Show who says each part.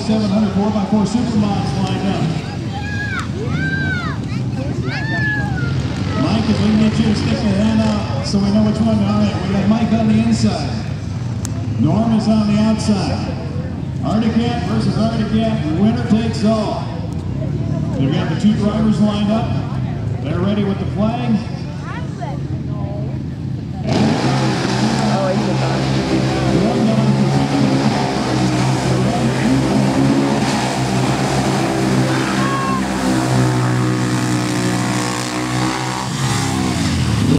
Speaker 1: 2700 4x4 Supermods lined up. Mike, if we can get you to stick your hand out so we know which one. All right, we got Mike on the inside. Norm is on the outside. Arctic Cat versus Arctic Cat, winner takes all. They've got the two drivers lined up. They're ready with the flag.